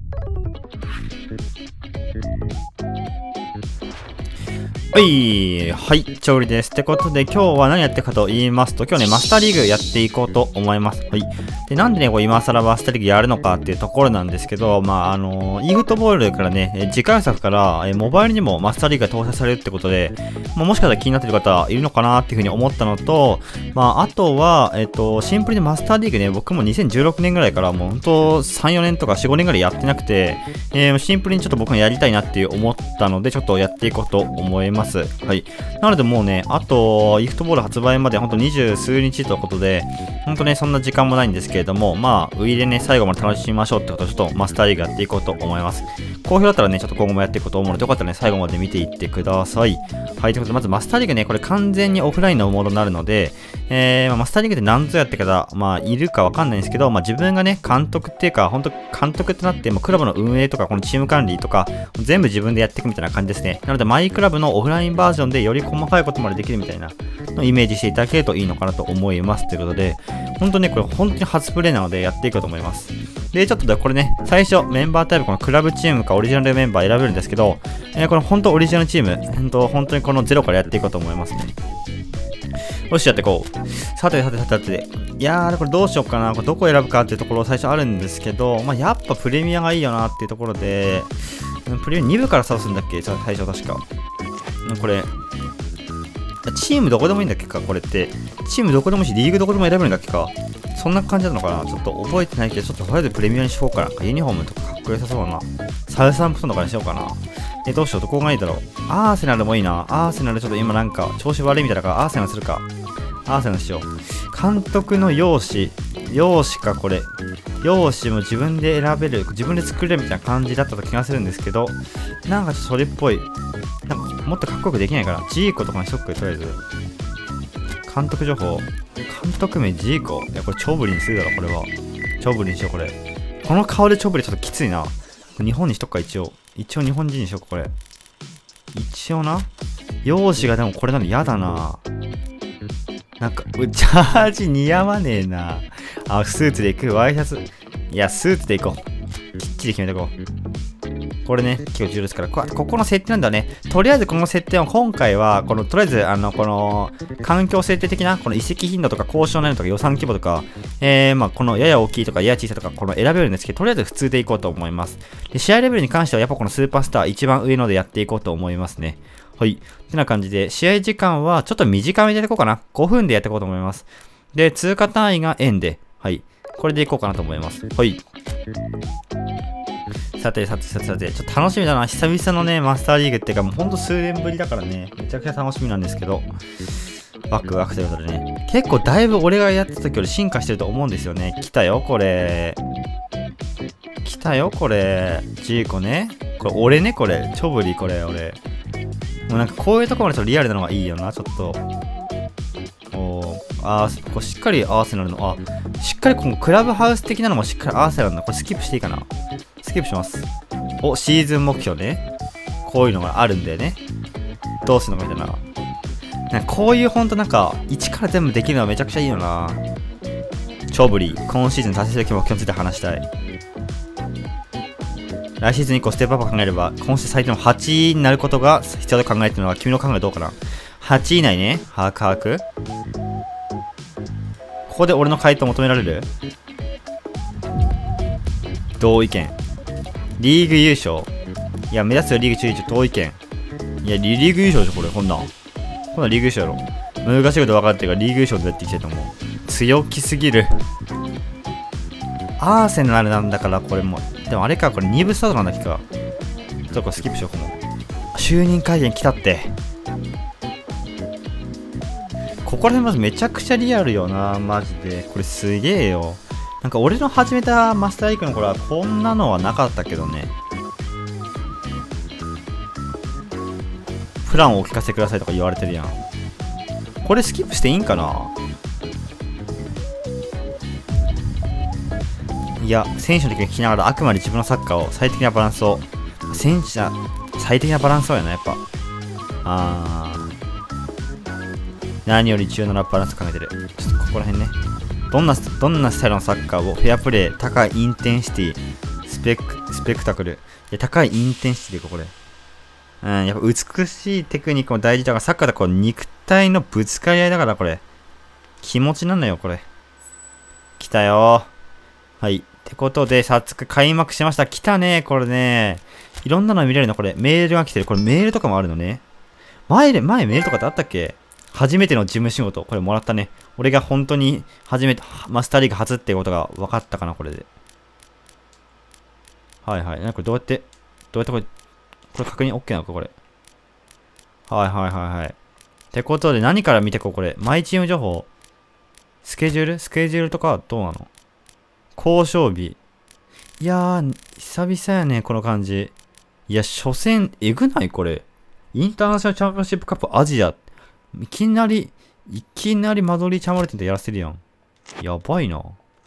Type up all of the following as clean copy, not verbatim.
はい、調理です。ってことで、今日は何やってるかと言いますと、今日ね、マスターリーグやっていこうと思います。はい。で、なんでね、今更マスターリーグやるのかっていうところなんですけど、e フットボールからね、次回作から、モバイルにもマスターリーグが搭載されるってことで、もしかしたら気になってる方いるのかなっていうふうに思ったのと、あとは、シンプルにマスターリーグね、僕も2016年ぐらいからもうほんと3、4年とか4、5年ぐらいやってなくて、シンプルにちょっと僕がやりたいなって思ったので、ちょっとやっていこうと思います。はい。なのでもうね、あと、e フットボール発売までほんと20数日ということで、ほんとね、そんな時間もないんですけれども、ウイでね、最後まで楽しみましょうってことで、ちょっとマスターリーグやっていこうと思います。好評だったらね、ちょっと今後もやっていこうと思うので、よかったらね、最後まで見ていってください。はい、ということで、まずマスターリーグね、これ完全にオフラインのモードになるので、マスターリーグって何ぞやって方、いるかわかんないんですけど、自分がね、監督っていうか、ほんと監督ってなって、クラブの運営とか、このチーム管理とか、全部自分でやっていくみたいな感じですね。なので、マイクラブのオフラインバージョンでより細かいことまでできるみたいなのをイメージしていただけるといいのかなと思います。ということで、本当にね、これ本当に初プレイなのでやっていこうと思います。で、ちょっとこれね、最初メンバータイプ、このクラブチームかオリジナルメンバー選べるんですけど、これ本当オリジナルチーム、本当にこの0からやっていこうと思いますね。よし、やっていこう。さて。いやー、これどうしようかな。これどこ選ぶかっていうところ最初あるんですけど、やっぱプレミアがいいよなっていうところで、プレミア2部からスタートするんだっけ最初確か。これ、チームどこでもいいんだっけかこれって。チームどこでもいいし、リーグどこでも選べるんだっけかそんな感じなのかなちょっと覚えてないけど、ちょっととりあえずプレミアにしようかな。ユニフォームとかかっこよさそうだな。サウサンプトンとかにしようかな。どうしよう、どこがいいだろう。アーセナルもいいな。アーセナルちょっと今なんか調子悪いみたいだからアーセナルするか。アーセナルしよう。監督の容姿かこれ。容姿も自分で選べる、自分で作れるみたいな感じだったと気がするんですけど、なんかちょっとそれっぽい。なんかもっとかっこよくできないかな。ジーコとかにしとくとりあえず。監督情報。監督名ジーコ。いや、これチョブリにするだろ、これは。チョブリにしよう、これ。この顔でチョブリちょっときついな。日本にしとくか、一応日本人にしようか、これ。一応な。容姿がでもこれなの嫌だな。なんか、ジャージ似合わねえな。スーツで行くワイシャツ。いや、スーツで行こう。きっちり決めてこう。これね、結構重要ですから。ここの設定なんだね。とりあえずこの設定は今回は、とりあえず、この、環境設定的な、この移籍頻度とか交渉内容とか予算規模とか、このやや大きいとかやや小さいとか、この選べるんですけど、とりあえず普通でいこうと思います。で、試合レベルに関しては、やっぱこのスーパースター一番上のでやっていこうと思いますね。はい。ってな感じで、試合時間はちょっと短めでやっていこうかな。5分でやっていこうと思います。で、通過単位が円で、はい。これでいこうかなと思います。はい。さて、ちょっと楽しみだな。久々のね、マスターリーグっていうか、もうほんと数年ぶりだからね、めちゃくちゃ楽しみなんですけど、ワクワクということでね、結構だいぶ俺がやってた時より進化してると思うんですよね。来たよ、これ。ジーコね。これ、俺ね、これ。チョブリ、これ、俺。もうなんかこういうところまでちょっとリアルなのがいいよな、ちょっと。これしっかりアーセナルの、しっかりこのクラブハウス的なのもしっかりアーセナルの、これスキップしていいかな。スキップします。シーズン目標ね。こういうのがあるんだよね。どうするのかみたいな。なんかこういうほんとなんか、1から全部できるのはめちゃくちゃいいよな。チョブリ、今シーズン達成する目標について話したい。来シーズン以降ステップアップを考えれば、今シーズン最低の8位になることが必要と考えているのは君の考えどうかな。8位以内ね。把握。ここで俺の回答求められる？同意見。リーグ優勝。いや、目指すよリーグ中優勝。同意見。いや、リーグ優勝でしょ、これ。こんなんリーグ優勝やろ。難しいこと分かってるからリーグ優勝でやっていきたいと思う。強気すぎる。アーセナルなんだから、これも。でもあれか、これ2部スタートなんだっけか。ちょっとこれスキップしようかも。就任会見来たって。ここら辺まずめちゃくちゃリアルよな、マジで。これすげえよ。なんか俺の始めたマスターリーグの頃はこんなのはなかったけどね。プランをお聞かせくださいとか言われてるやん。これスキップしていいんかな？いや、選手の時に聞きながらあくまで自分のサッカーを最適なバランスを。選手は最適なバランスをやな、やっぱ。何より重要なバランスを考えてる。ちょっとここら辺ね。どんなスタイルのサッカーをフェアプレー、高いインテンシティ、ススペクタクル。いや、高いインテンシティでこれ。うん、やっぱ美しいテクニックも大事だから、サッカーだこう肉体のぶつかり合いだから、これ。気持ちなんだよ、これ。来たよ。はい。ってことで、早速開幕しました。来たね、これね。いろんなの見れるの、これ。メールが来てる。これメールとかもあるのね。前メールとかってあったっけ？初めての事務仕事。これもらったね。俺が本当に初めて、マスターリーグ初ってことが分かったかな、これで。はいはい。なんかこれどうやってこれ確認 OK なのか、これ。はいはいはいはい。ってことで、何から見てこう、これ。マイチーム情報。スケジュールとかどうなの？交渉日。いやー、久々やね、この感じ。いや、初戦、えぐないこれ。インターナショナルチャンピオンシップカップアジア。いきなりマドリーチャンマルティンとやらせてるやん。やばいな。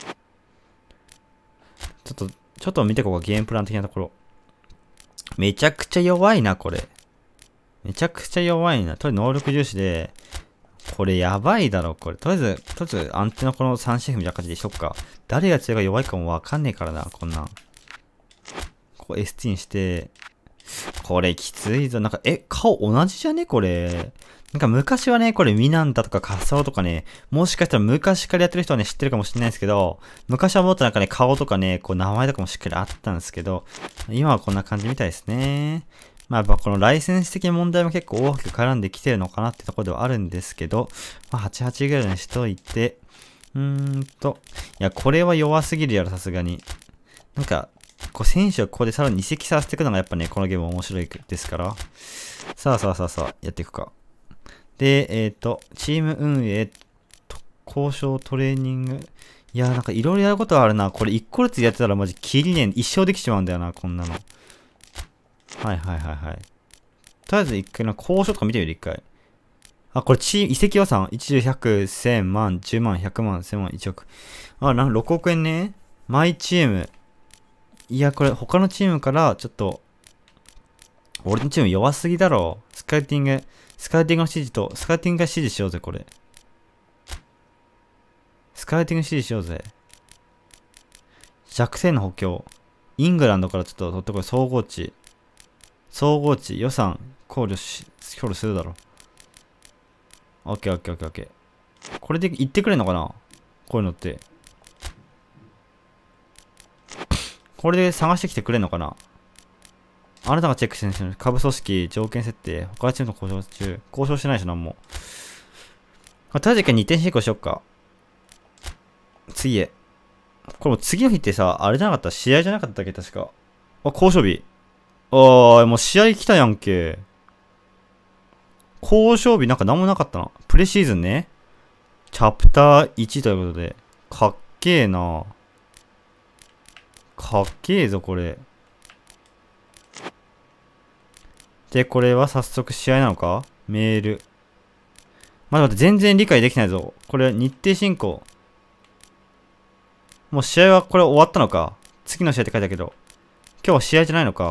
ちょっと見てここ、ゲームプラン的なところ。めちゃくちゃ弱いな、これ。めちゃくちゃ弱いな。とりあえず能力重視で、これやばいだろ、これ。とりあえず、アンテナこの3シェフみたいな感じでしょっか。誰が強いか弱いかもわかんねえからな、こんなん。ここ ST にして、これきついぞ。なんか、顔同じじゃねこれ。なんか昔はね、これミナンダとかカサオとかね、もしかしたら昔からやってる人はね、知ってるかもしれないですけど、昔はもっとなんかね、顔とかね、こう名前とかもしっかりあったんですけど、今はこんな感じみたいですね。まあやっぱこのライセンス的な問題も結構大きく絡んできてるのかなってところではあるんですけど、まあ88ぐらいにしといて、いや、これは弱すぎるやろ、さすがに。なんか、こう選手をここでさらに移籍させていくのがやっぱね、このゲーム面白いですから。さあ、やっていくか。で、チーム運営、交渉、トレーニング。いやーなんかいろいろやることあるな。これ1個ずつやってたらマジキリねん。一生できちまうんだよな、こんなの。はい。とりあえず一回な、交渉とか見てみる、一回。あ、これ移籍予算 ?1、100、1000万、10万、100万、1000万、1億。あ、6億円ね。マイチーム。いや、これ他のチームからちょっと、俺のチーム弱すぎだろ。スカウティングの指示と、スカウティングが指示しようぜ、これ。スカウティング指示しようぜ。弱点の補強。イングランドからちょっと取ってこい。総合値、予算、考慮するだろ。オッケー。これで言ってくれんのかな？こういうのって。これで探してきてくれんのかな？あなたがチェックしてる株組織、条件設定、他のチームと交渉してないでしょ、なんも。とりあえず一回2点進行しよっか。次へ。これも次の日ってさ、あれじゃなかった？試合じゃなかったっけ確か。あ、交渉日。もう試合来たやんけ。交渉日なんか何もなかったな。プレシーズンね。チャプター1ということで。かっけえな。かっけえぞ、これ。で、これは早速試合なのか？メール。待って、全然理解できないぞ。これ、日程進行。もう試合はこれ終わったのか？次の試合って書いてあるけど。今日は試合じゃないのか？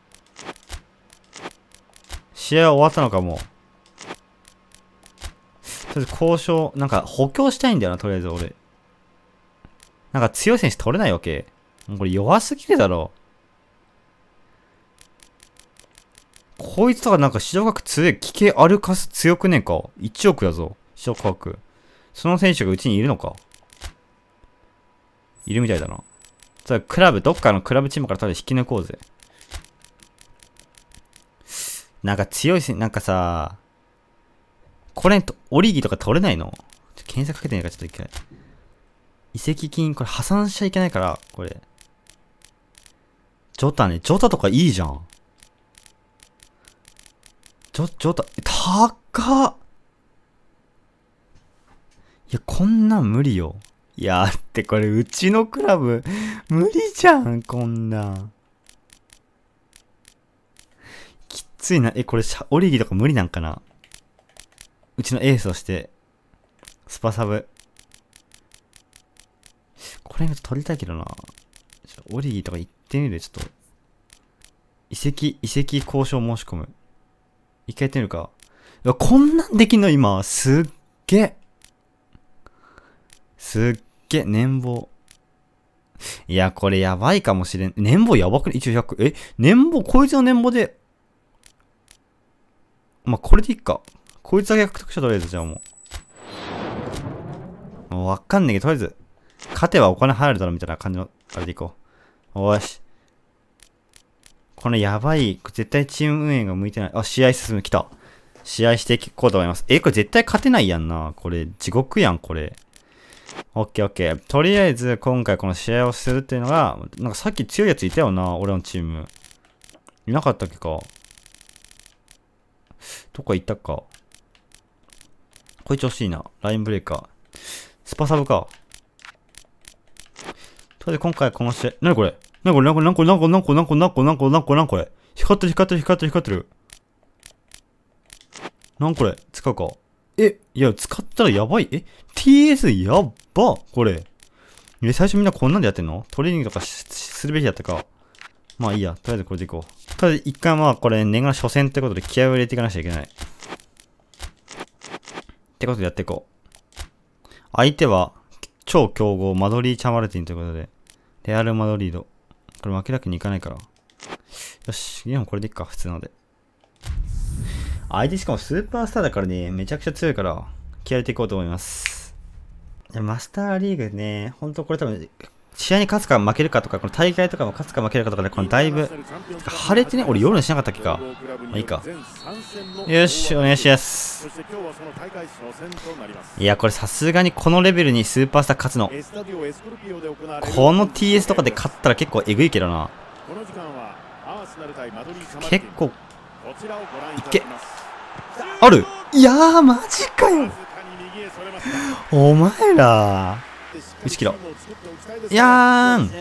試合は終わったのかもう。とりあえず交渉、なんか補強したいんだよな、とりあえず俺。なんか強い選手取れないわけ。もうこれ弱すぎるだろ。こいつとかなんか市場額強い、奇形アルカス強くねえか？ 1 億だぞ。市場価格。その選手がうちにいるのか？いるみたいだな。クラブ、どっかのクラブチームからただ引き抜こうぜ。なんか強いし、なんかさ、これ、オリギとか取れないの？検索かけてないからちょっと一回。移籍金、これ破産しちゃいけないから、これ。ジョタとかいいじゃん。ジョタ、高っ！いや、こんなん無理よ。いや、ってこれ、うちのクラブ、無理じゃん、こんなん。きついな。これ、オリギとか無理なんかな？うちのエースとして、スパサブ。これ取りたいけどな。オリギとか行ってみる？ちょっと。移籍交渉申し込む。一回やってみるか。いや、こんなんできんの今。すっげえ。年俸。 いや、これやばいかもしれん。年俸やばくね？一応100。年俸、こいつの年俸で、まあ、これでいいか。こいつだけ獲得したとりあえず、じゃあもう。もうわかんねえけど、とりあえず、勝てばお金入るだろみたいな感じの、あれでいこう。おーし。このやばい、絶対チーム運営が向いてない。あ、試合進む、来た。試合していこうと思います。これ絶対勝てないやんな。これ、地獄やん、これ。オッケーオッケー。とりあえず、今回この試合をするっていうのが、なんかさっき強いやついたよな、俺のチーム。いなかったっけか。どこ行ったか。こいつ欲しいな。ラインブレーカー。スパサブか。とりあえず今回この試合、なにこれなんこれ光ってる。なんこれ使うか。いや、使ったらやばい。TS やっばこれ。最初みんなこんなんでやってんの？トレーニングとかするべきだったか。まあいいや。とりあえずこれでいこう。とりあえず一回まあこれ年が初戦ってことで気合を入れていかなきゃいけない。ってことでやっていこう。相手は超強豪マドリー・チャマルティンということで。レアル・マドリード。これ負けなくにいかないから。よし。でもこれでいっか。普通ので。相手しかもスーパースターだからね、めちゃくちゃ強いから、気合入れていこうと思います。マスターリーグね、ほんとこれ多分、試合に勝つか負けるかとか、この大会とかも勝つか負けるかとかで、このだいぶ、晴れてね、俺夜にしなかったっけか。まあいいか。よし、お願いします。いや、これさすがにこのレベルにスーパースター勝つの。この TS とかで勝ったら結構えぐいけどな。結構、いけ。ある？いやー、マジかよ。お前ら。1キロ。やーん。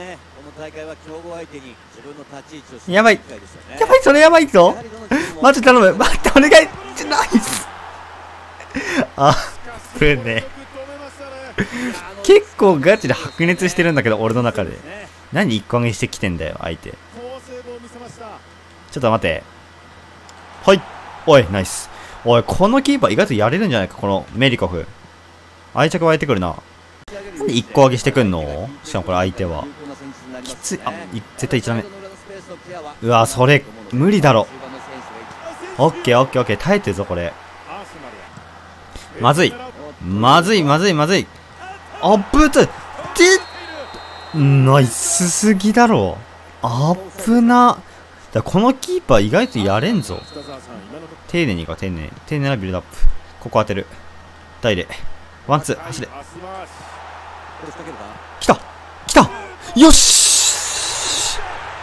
やばい。やばい、それやばいぞ。マジ頼む。待って、お願い。ナイス。あ、これね。結構ガチで白熱してるんだけど、俺の中で。何1個上げしてきてんだよ、相手。ちょっと待って。はい。おい、ナイス。おい、このキーパー意外とやれるんじゃないか、このメリコフ。愛着湧いてくるな。なんで1個上げしてくんの？しかもこれ相手は。きつい。あ、絶対1ダメ。うわ、それ、無理だろ。オッケーオッケーオッケー。耐えてるぞ、これ。まずい。まずい。あぶつナイスすぎだろ。あぶな。このキーパー意外とやれんぞ。丁寧にいこう、丁寧なビルドアップ。ここ当てる。大で。ワンツー、走れ。来たよし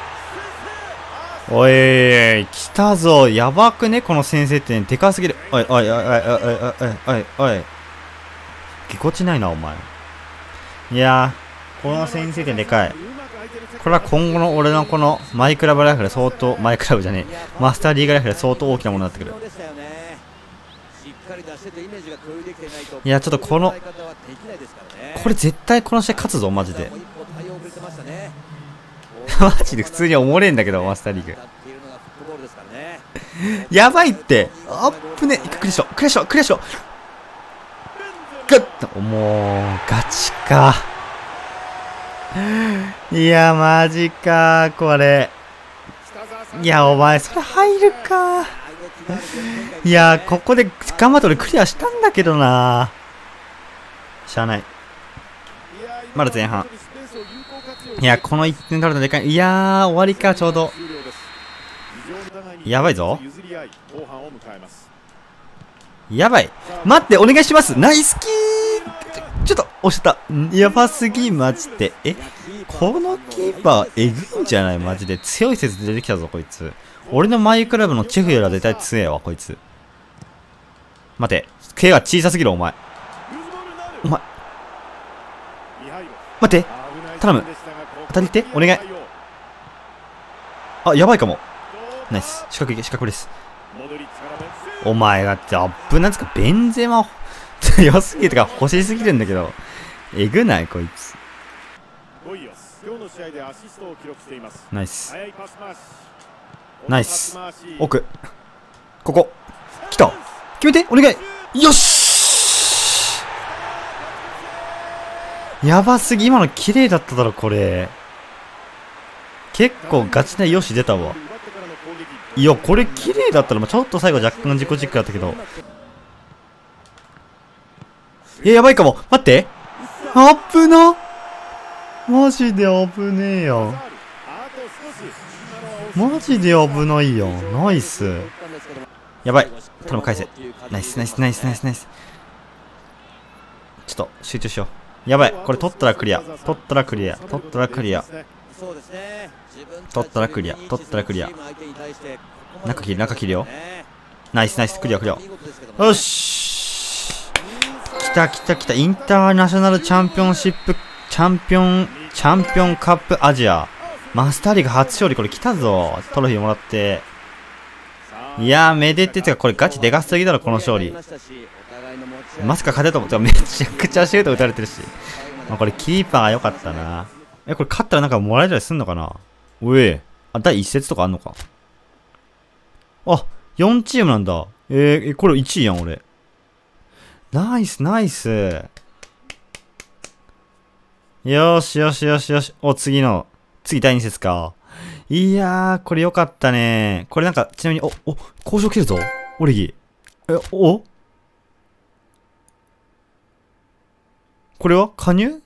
おい、来たぞ。やばくねこの先制点。でかすぎる。おい。ぎこちないな、お前。いやー、この先制点でかい。これは今後の俺のこのマイクラブライフで相当、マイクラブじゃねえ、マスターリーグライフで相当大きなものになってくる。いや、ちょっとこれ絶対この試合勝つぞ、マジで。マジで普通におもれんだけど、マスターリーグ。やばいって。あっぶね。クリショ。グッと。もう、ガチか。いや、マジか、これ。いや、お前、それ入るか。いや、ここで頑張って俺クリアしたんだけどな。しゃあない。まだ前半。いや、この1点取るのでかい。いやー、終わりか、ちょうど。やばいぞ。やばい。待って、お願いします。ナイスキー。ちょっと、押した。やばすぎ、マジで。このキーパー、えぐいんじゃないマジで。強い説出てきたぞ、こいつ。俺のマイクラブのチェフよりは絶対強えわ、こいつ。待て。毛が小さすぎる、お前。待って。頼む。当たりってお願い。あ、やばいかも。ナイス。四角です。お前だってアップなんですか、ベンゼマ強すぎるとか欲しすぎるんだけど。えぐないこいつ。ナイス。奥。ここ。来た。決めてお願い。よしやばすぎ。今の綺麗だっただろ、これ。結構ガチなよし出たわ。いや、これ綺麗だったら、ちょっと最後若干自己軸だったけど。やばいかも。待って。あっぶな。マジで危ねえやん。マジで危ないやん。ナイス。やばい。頼む、返せ。ナイス、ナイス、ナイス、ナイス、ナイス。ちょっと、集中しよう。やばい。これ取ったらクリア。取ったらクリア。取ったらクリア。取ったらクリア。取ったらクリア。中切る、中切るよ。ナイス、ナイス、クリア、クリア。よし。来た、来た、来た。インターナショナルチャンピオンシップ、チャンピオンカップアジア。マスターリーグ初勝利、これ来たぞ。トロフィーもらって。いやー、めでててか、これガチでかすぎだろ、この勝利。まさか勝てると思ったらめちゃくちゃシュート打たれてるし。まあ、これキーパーが良かったな。これ勝ったらなんかもらえたりすんのかな。おえ。あ、第1節とかあんのか。あ、4チームなんだ。これ1位やん、俺。ナイス、ナイス。よーしよしよしよし。次第2節か。いやー、これ良かったね。これなんか、ちなみに、交渉来てるぞ。オリギ。これは加入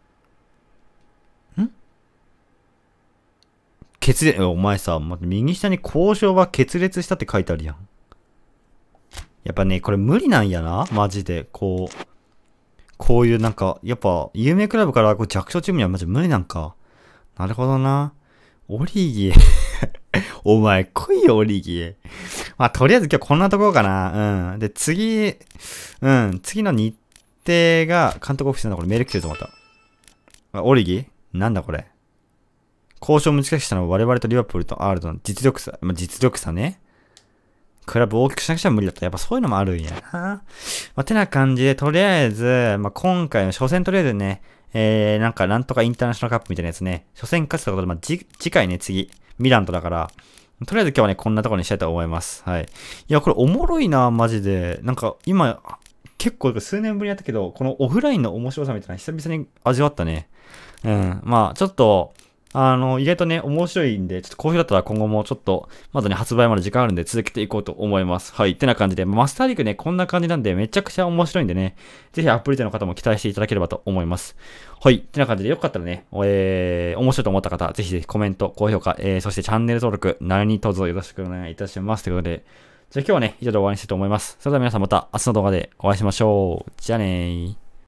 決裂、お前さ、右下に交渉は決裂したって書いてあるやん。やっぱね、これ無理なんやな。マジで。こういうなんか、やっぱ、有名クラブから弱小チームにはマジ無理なんか。なるほどな。オリギお前来いよ、オリギまあ、とりあえず今日こんなところかな。うん。で、次の日程が、監督オフィスなんだ。これメール来てるぞ、また。オリギなんだこれ。交渉を難しくしたのは我々とリバプールとアールドの実力差。実力差ね。クラブを大きくしなくちゃ無理だった。やっぱそういうのもあるんやな。てな感じで、とりあえず、今回の初戦とりあえずね、なんとかインターナショナルカップみたいなやつね、初戦勝つということで、次回ね、次、ミランとだから、とりあえず今日はね、こんなところにしたいと思います。はい。いや、これおもろいな、マジで。なんか、今、結構数年ぶりにやったけど、このオフラインの面白さみたいな久々に味わったね。ちょっと、意外とね、面白いんで、ちょっと好評だったら今後もちょっと、まだね、発売まで時間あるんで続けていこうと思います。はい。ってな感じで、マスターリーグね、こんな感じなんで、めちゃくちゃ面白いんでね、ぜひアプリでの方も期待していただければと思います。はい。ってな感じで、よかったらね、面白いと思った方、ぜひぜひコメント、高評価、そしてチャンネル登録、何卒よろしくお願いいたします。ということで、じゃあ今日はね、以上で終わりにしたいと思います。それでは皆さんまた明日の動画でお会いしましょう。じゃあねー。